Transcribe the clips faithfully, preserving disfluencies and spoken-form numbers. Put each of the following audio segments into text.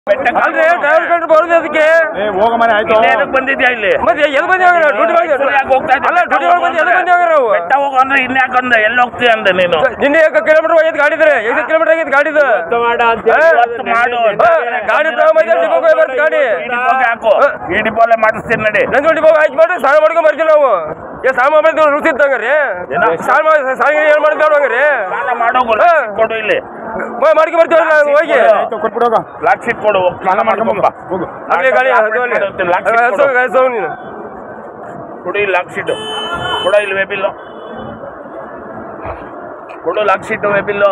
ಅಲ್ರಿ ಡ್ರೈವರ್ ಕಂಡ್ರೆ ಬರೋದು ಅದಕ್ಕೆ ಹೋಗ ಮನೆ ಆಯ್ತು ಬಂದಿದ್ಯಾ ಇಲ್ಲಿ ಮತ್ತೆ ಎಲ್ಲಿ ಬಂದಿ ಡ್ಯೂಟಿ ಅಲ್ಲ ಡ್ಯೂಟಿ ಬಂದು ಎಲ್ಲಿ ಬಂದಿ ನಾವು ಬೆಟ್ಟ ಹೋಗು ಅಂದ್ರೆ ಇನ್ಯಾಕ ಅಂದ ಎಲ್ಲಿ ಹೋಗ್ತೀಯ ಅಂದ ನೀನು ನಿನ್ನೆ ಕಿಲೋಮೀಟರ್ ಹೋಗಿದ್ ಗಾಡಿ ಇದ್ರೆ ಐದು ಕಿಲೋಮೀಟರ್ ಆಗಿದ್ ಗಾಡಿ ಮಾಡು ಗಾಡಿ ಬರ್ತ ಗಾಡಿ ಹಾಕು ಈ ಡಿಪೋಲೆ ಮಾಡಿಸ್ತೀನಿ ನಡಿ ನಂದು ಡಿಪೋ ಆಯ್ತು ಮಾಡಿ ಸ್ನಾನ ಮಾಡ್ಕೊಂಡ್ ಬರ್ತೀವಿ ನಾವು ಏ ಸಾಮ ಮಾಡಿದ್ವಿ ರುಚಿತ್ತಂಗ್ರಿ ಸಾಂಗ್ ಏನ್ ಮಾಡಿದ್ವಿ ಹಂಗ್ರಿ ಮಾಡೋಗು ಕೊಡು ಇಲ್ಲಿ ಮಾಡ್ಕೊಂಡ್ ಬರ್ತೀವಿ ನಾವು ಹೋಗಿ ಕೊಟ್ಬಿಡೋಗ ಲಾಕ್ ಶೀಟ್ ಕೊಡು ಸ್ನಾನ ಮಾಡ್ಕೊಂಬ ಗಾಡಿ ನೀನು ಕೊಡು ಲಾಕ್ ಶೀಟ್ ಕೊಡ ಇಲ್ಲಿ ವೆಬಿಲ್ ಕೊಡು ಲಾಕ್ ಶೀಟ್ ವೆಬಿಲ್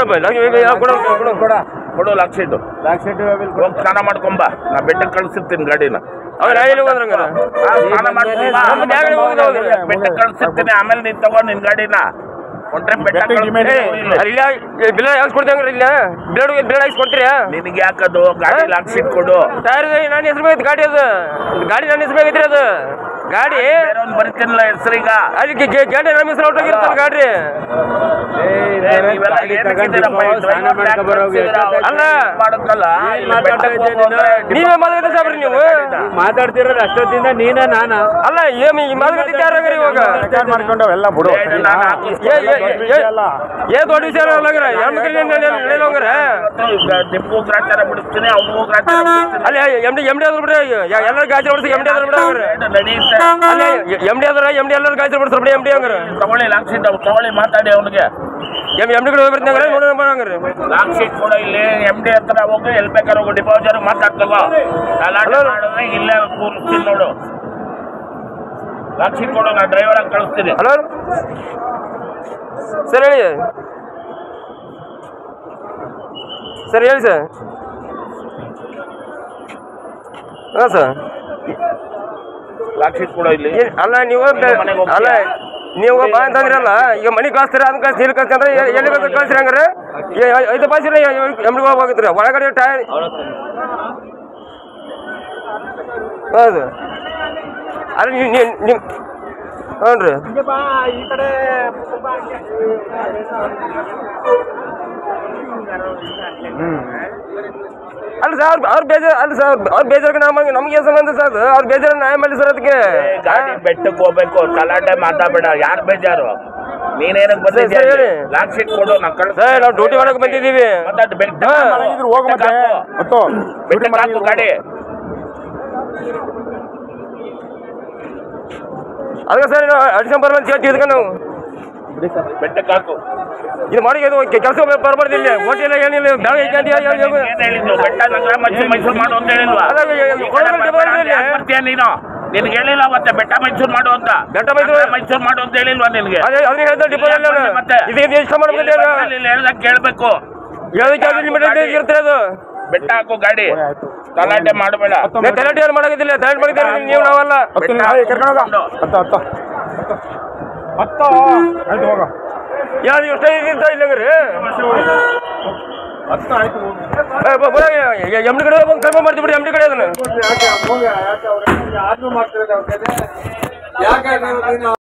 ಕೊಡು ಲಾಕ್ ಶೀಟ್ ಹೋಗಿ ಸ್ನಾನ ಮಾಡ್ಕೊಂಬ ನಾ ಬೆಟ್ಟಕ್ಕೆ ಕಳ್ಸಿರ್ತೀನಿ ಗಾಡಿನ ಸ್ನಾನ ಮಾಡ್ಕೊಂಬ ಬೆಟ್ಟಕ್ಕೆ ಕಳ್ಸಿರ್ತೀನಿ ಆಮೇಲೆ ನೀನ್ ತಗೊಂಡ್ ನಿನ್ ಗಾಡಿನ ನಿನಗೆ ಯಾಕದು ಗಾಡಿ ಲಾಕ್ ಶೀಟ್ ಕೊಡು ನನ್ನ ಹೆಸರು ಬೇಕೈತಿ ಗಾಡಿ ಅದು ಗಾಡಿ ನನ್ನ ಹೆಸರು ಬೇಕೈತ್ರಿ ಅದು ಗಾಡಿ ಬರೀತೀನಿಲ್ಲ ಹೆಸರೀಗ ಅದಕ್ಕೆ ಗಾಡಿ ನಮ್ಮ ಹೆಸರು ಹೊಟ್ಟೋಗಿರ್ತಾನೆ ಗಾಡಿ ಅಲ್ಲ ನೀವೇ ಮಾತಾಡ್ತಾ ಸಾಬ್ರಿ ನೀವು ಮಾತಾಡ್ತಿರೋದು ಅಷ್ಟೊತ್ತಿಂದ ನೀನ ನಾನ ಅಲ್ಲ ಈ ಮಾತುಕತೆ ಯಾರಾಗ್ರಿ ಇವಾಗ ಮಾಡ್ಕೊಂಡವೆಲ್ಲ ಬಿಡು ಏ ದೊಡ್ಡ ವಿಚಾರ ಅಲ್ಲಂಗ್ರ ಹೇಳೋಂಗ್ರ ನಿಮ್ಗೂ ಗ್ರಾಚಾರ ಬಿಡಿಸ್ತೀನಿ ಅವ್ನಿಗೂ ಗ್ರಾಚಾರ ಅಲ್ಲಿ ಎಮ್ ಡಿ ಎಮ್ ಡಿ ಆದ್ರು ಬಿಡ್ರಿ ಎಲ್ಲರೂ ಗಾಜಿ ಹೊಡ್ಸಿ ಎಮ್ ಡಿ ಆದ್ರು ಬಿಡ್ರಿ ನಡೆಯುತ್ತೆ ಅಲ್ಲಿ ಎಮ್ ಡಿ ಆದ್ರ ಎಮ್ ಡಿ ಎಲ್ಲರೂ ಗಾಜಿ ಬಿಡ್ಸ್ರಿ ಬಿಡಿ ಎಮ್ ಡಿ ಹಂಗ್ರ ತಗೊಳ್ಳಿ ಲಾಕ್ ಶೀಟ್ ತಗೊಳ್ಳಿ ಮಾತಾಡಿ ಅವ್ನಿಗೆ ಎಮ್ ಎಮ್ ಡಿ ಕಡೆ ಹೋಗ್ಬಿಡ್ತಂಗ್ರ ನೋಡಂಗ್ರಿ ಲಾಕ್ ಶೀಟ್ ಕೂಡ ಇಲ್ಲಿ ಎಮ್ ಡಿ ಹತ್ರ ಹೋಗಿ ಎಲ್ಲಿ ಬೇಕಾದ್ರೆ ಹೋಗಿ ಡಿಪಾಸಿಟ್ ಮಾತಾಡ್ತಗೋ ಗಲಾಟೆ ಮಾಡಿದ್ರೆ ಇಲ್ಲೇ ಕೂರಿಸ್ತೀನಿ ನೋಡು ಲಾಕ್ ಶೀಟ್ ಕೊಡು ನಾ ಡ್ರೈವರ್ ಆಗಿ ಕಳಿಸ್ತೀನಿ ಹಲೋ ಸರ್ ಹೇಳಿ ಸರ್ ಹೇಳಿ ಸರ್ ಹಾಂ ಸರ್ ಲಾಕ್ ಶೀಟ್ ಕೊಡು ಇಲ್ಲಿ ಅಲ್ಲ ನೀವು ಅಲ್ಲ ನೀವು ಬಾ ಅಂತಂದ್ರಲ್ಲ ಈಗ ಮನೆ ಕಳಿಸ್ತೀರ ಅದನ್ನ ಕಳಿಸಿ ಇಲ್ಲಿ ಕಳ್ಸಿ ಅಂದ್ರೆ ಎಲ್ಲಿ ಬೇಕಾದ್ರೆ ಕಳಿಸ್ರಿ ಹಂಗಾರೆ ಐದು ಪಾಸಿರ ಎಮ್ಗೆ ಹೋಗಿದ್ರಿ ಒಳಗಡೆ ಟೈರ್ ಹೌದು ಅಲ್ಲ ನೀವು ನಿಮ್ಮ ಹ್ಞೂ ರೀ ಅಲ್ಲ ಸರ್ ಅವ್ರ ಬೇಜಾರ್ ಅಲ್ಲ ಸರ್ ಅವ್ರ ಬೇಜಾರ್ಗೆ ನಮಗೆ ನಮ್ಗೆ ಏನು ಸಂಬಂಧ ಸರ್ ಅವ್ರ ಬೇಜಾರ ನ್ಯಾಯ ಮಾಡಿ ಸರ್ ಅದಕ್ಕೆ ಗಾಡಿ ಬೆಟ್ಟಕ್ಕೆ ಹೋಗ್ಬೇಕು ಗಲಾಟೆ ಮಾತಾಡಬೇಡ ಯಾರು ಬೇಜಾರು ನೀನೇನಕ್ಕೆ ಬಂದಿದ್ದೀಯ ಲಾಕ್ ಶೀಟ್ ಕೊಡು ನಾ ಕಳ್ಸ ನಾವು ಡ್ಯೂಟಿ ಮಾಡಕ್ಕೆ ಬಂದಿದ್ದೀವಿ ಹೋಗ ಮತ್ತೆ ಬೆಟ್ಟಕ್ಕೆ ಹಾಕು ಗಾಡಿ ಅದಕ್ಕೆ ಸರ್ ಅಡಿಸನ್ ಬರಲ್ಲ ಅಂತ ಹೇಳ್ತೀವಿ ಇದಕ್ಕೆ ನಾವು ಬೆಟ್ಟಕ್ಕೆ ಹಾಕು ಇದು ಮಾಡಿ ಕೆಲಸ ಬರ್ಬಾರ್ದಿಲ್ಲ ಹೋಟೆಲ್ ಏನಿಲ್ಲ ಹೇಳಿದ್ದು ಬೆಟ್ಟ ನಗರ ಮೈಸೂರು ಮಾಡು ಅಂತ ಹೇಳಿಲ್ವಾ ಬರ್ತೀಯ ನೀನು ನಿನ್ಗೆ ಹೇಳಿಲ್ಲ ಮತ್ತೆ ಬೆಟ್ಟ ಮೈಸೂರು ಮಾಡು ಅಂತ ಬೆಟ್ಟ ಮೈಸೂರು ಮೈಸೂರು ಮಾಡು ಅಂತ ಹೇಳಿಲ್ವಾ ನಿನ್ಗೆ ಮತ್ತೆ ಇಷ್ಟ ಮಾಡ್ಬೇಕು ಹೇಳ್ದಾಗ ಕೇಳ್ಬೇಕು ಇರ್ತದೆ ಅದು ಬೆಟ್ಟ ಹಾಕು ಗಾಡಿ ಗಲಾಟೆ ಮಾಡಬೇಡ ಗಲಾಟೆ ಏನು ಮಾಡೋದಿಲ್ಲ ತಯಾರು ಮಾಡಿದ್ದಾರೆ ನೀವು ನಾವಲ್ಲ ಯಾರು ಇಷ್ಟ ಇದ್ದ ಇಲ್ಲಂಗ್ರಿ ಎಮ್ ಡಿ ಕಡೆ ಒಂದು ಕಡಿಮೆ ಮಾಡ್ತೀವಿ ಬಿಡಿ ಎಮ್ ಡಿ ಕಡೆ ಅದನ್ನು